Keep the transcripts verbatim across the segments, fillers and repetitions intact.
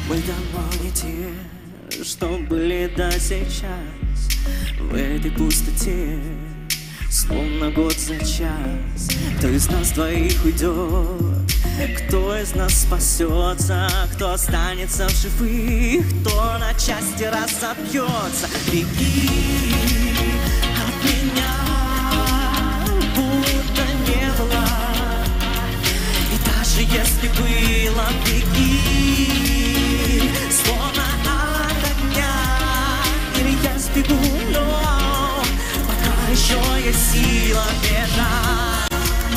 Мы давно не те, что были до сейчас. В этой пустоте, словно год за час. Кто из нас двоих уйдет? Кто из нас спасется? Кто останется в живых? Кто на части разобьется? Беги от меня, будто не было. И даже если было, беги, словно от огня. Или я сбегу, но пока еще есть сила бежать,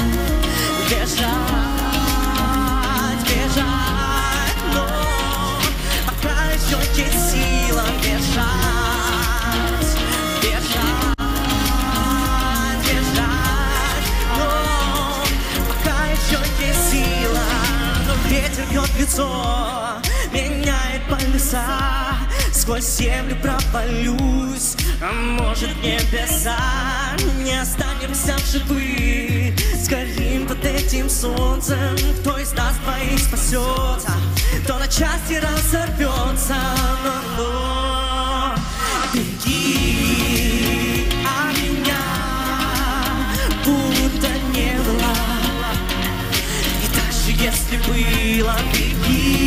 бежать, бежать, но пока еще есть сила бежать, бежать, бежать, но пока еще есть сила. Но ветер бьет в лицо, меняет полюса. Сквозь землю провалюсь, а может небеса. Не останемся в живых, сгорим под этим солнцем. Кто из нас двоих спасется? Кто на части разорвется? Но, но беги от меня, будто не было. И даже если было, беги,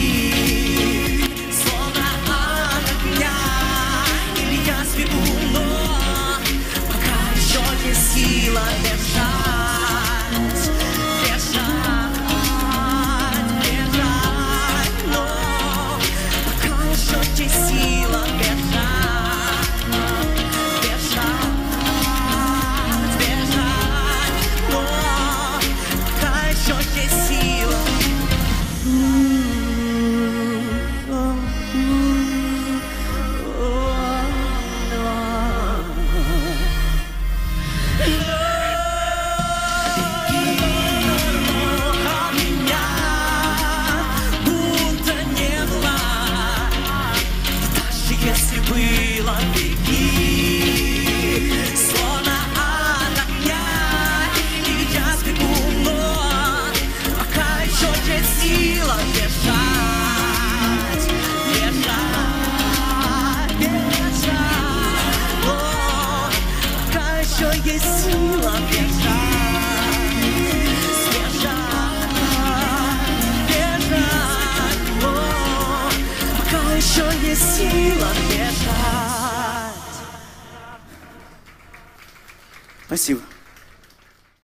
сила бежать, бежать, бежать, но пока еще есть сила бежать, бежать, бежать, но пока еще есть сила. Если было, беги, словно от огня. Или я сбегу, но пока еще есть сила бежать, бежать, бежать, но пока еще есть сила бежать, бежать, бежать, но пока еще есть сила бежать. Спасибо.